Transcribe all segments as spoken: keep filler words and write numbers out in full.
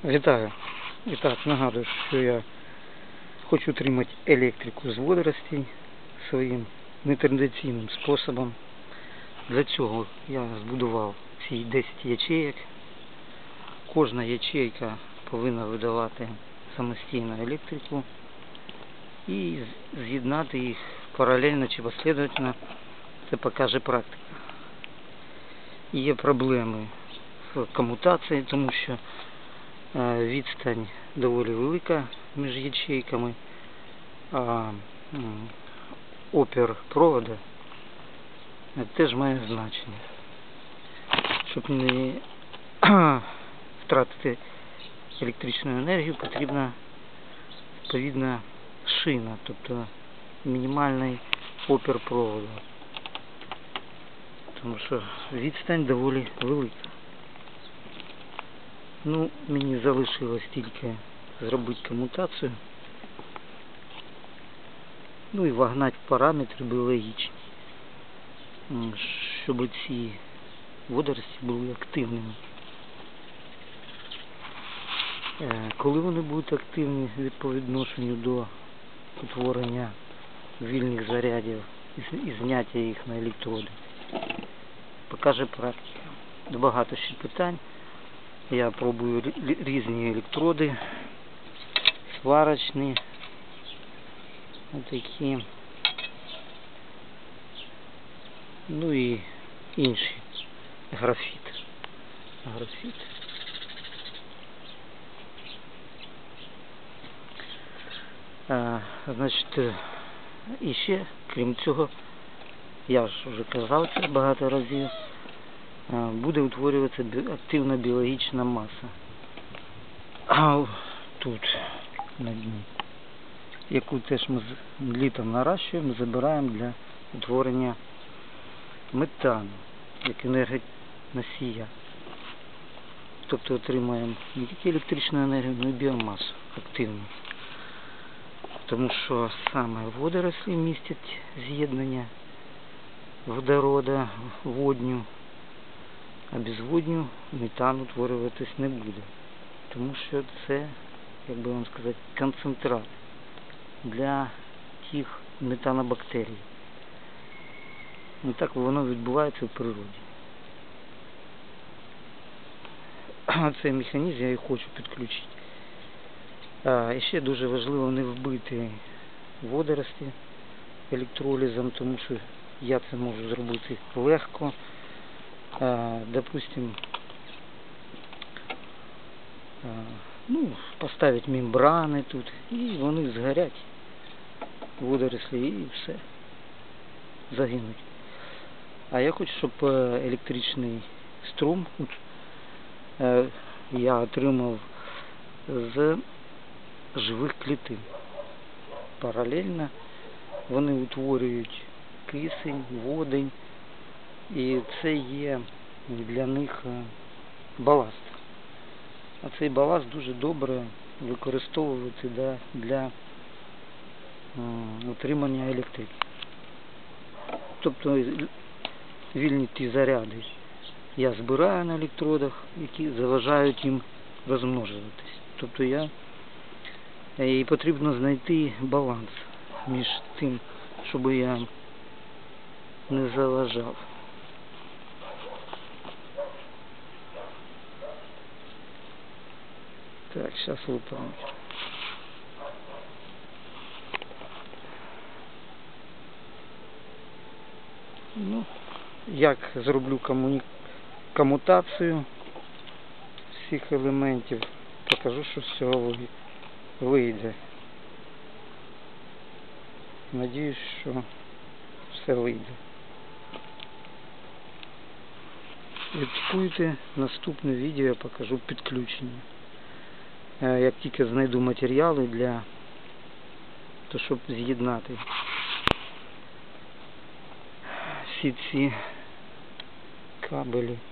Вітаю. І так, нагадую, що я хочу отримати електрику з водоростей своїм нетрадиційним способом. Для цього я збудував ці десять ячеїк. Кожна ячейка повинна видавати самостійну електрику і з'єднати їх паралельно чи послідовно, це покаже практика. І є проблеми в комутації, тому що відстань доволі велика між ячейками, а опір провода теж має значення. Щоб не втратити електричну енергію, потрібна відповідна шина, тобто мінімальний опір проводу, тому що відстань доволі велика. Ну, мені залишилось тільки зробити комутацію, ну і вогнати параметри біологічні, щоб ці водорості були активними. Коли вони будуть активні по відношенню до утворення вільних зарядів і зняття їх на електроди, покаже практика. Багато ще питань. Я пробую різні електроди, сварочні, отакі, ну і інші, графіт. Графіт. А, значить, і ще, крім цього, я ж вже казав це багато разів, буде утворюватися активна біологічна маса. А тут на дні, яку теж ми літом наращуємо, забираємо для утворення метану, як енергоносія. Тобто отримаємо не тільки електричну енергію, але й біомасу активну. Тому що саме водорослі містять з'єднання водорода, водню, а без водню метан утворюватись не буде. Тому що це, як би вам сказати, концентрат для тих метанобактерій. І так воно відбувається в природі. Цей механізм я і хочу підключити. А, і ще дуже важливо не вбити водорості електролізом, тому що я це можу зробити легко. А, допустим, а, ну, поставить мембрани тут, і вони згорять, водорослі, і все, загинуть. А я хочу, щоб електричний струм е, я отримав з живих клітин. Паралельно вони утворюють кисень, водень, і це є для них баласт. А цей баласт дуже добре використовувати для, для утримання електрики. Тобто вільні ті заряди я збираю на електродах, які заважають їм розмножуватись. Тобто я і потрібно знайти баланс між тим, щоб я не заважав. Так, зараз лупануть. Ну, як зроблю комуні... комутацію всіх елементів, покажу, що з цього вийде. Надіюсь, що все вийде. Відчекуйте наступне відео, я покажу підключення. Як тільки знайду матеріали для того, щоб з'єднати всі ці кабелі.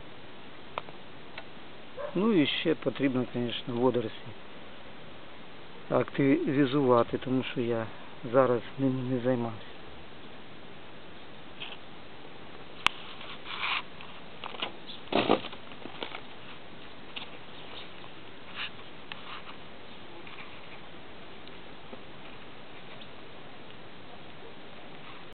Ну і ще потрібно, звісно, водорослі активізувати, тому що я зараз ними не займався.